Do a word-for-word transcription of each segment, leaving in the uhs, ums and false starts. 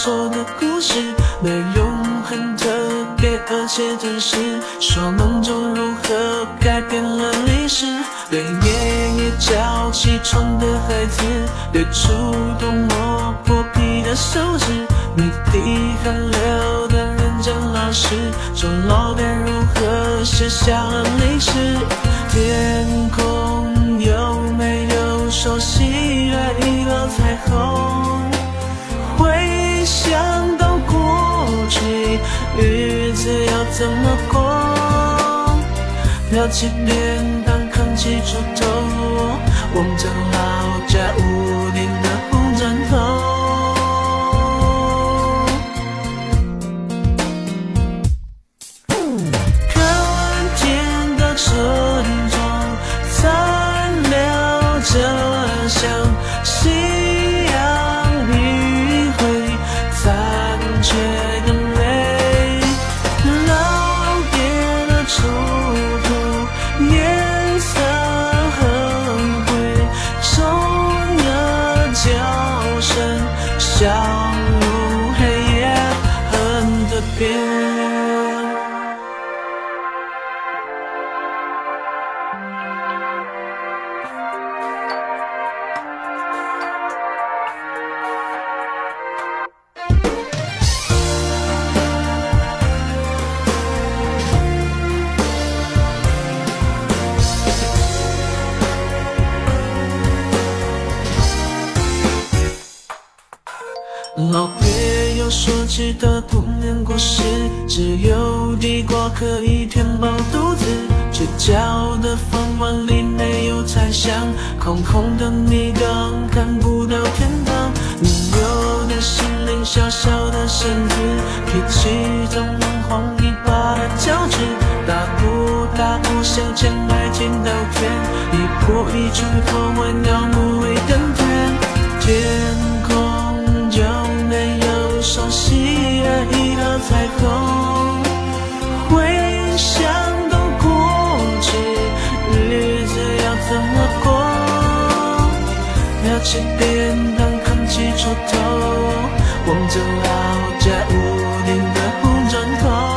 说的故事，内容很特别而且真实，说梦中如何改变了历史。对夜夜叫起床的孩子，对触动磨破皮的手指，谜底寒流的认真老师，说老辈如何写下了历史。天空有没有熟悉的一个彩虹？回想到过去，日子要怎么过？聊起便当，扛起锄头，望着老家屋顶的红砖头。看天的村庄残留着像夕阳余晖残缺的美，老爹的锄头颜色很灰，钟的叫声响入黑夜，很特别。老爹有说起的童年故事，只有地瓜可以填饱肚子，睡觉的饭碗里没有彩香，空空的米缸看不到天堂。你有的心灵，小小的身子，脾气总能晃一把的胶质，大不大不小钱买进稻田，一破一处破坏鸟不会登天。天空有没有熟悉的一个彩虹？回想到过去，日子要怎么过？聊起便当，扛起锄头，望着老家屋顶的红砖头。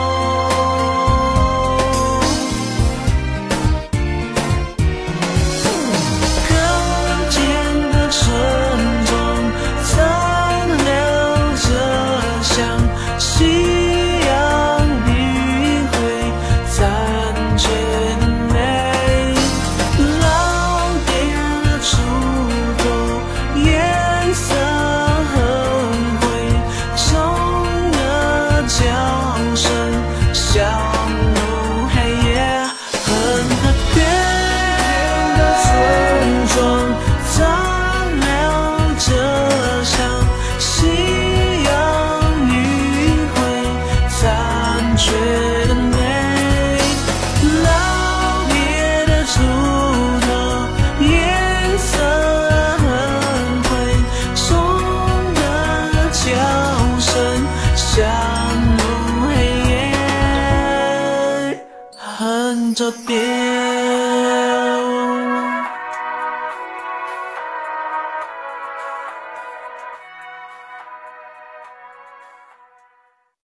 看见的村庄残留着像夕阳余晖残缺的美，老爹的锄头颜色很灰，钟的叫声响入黑夜，很特别的村庄残留着像夕阳余晖残缺的美，老爹的锄头颜色很灰，钟的叫声响入黑夜，很特别。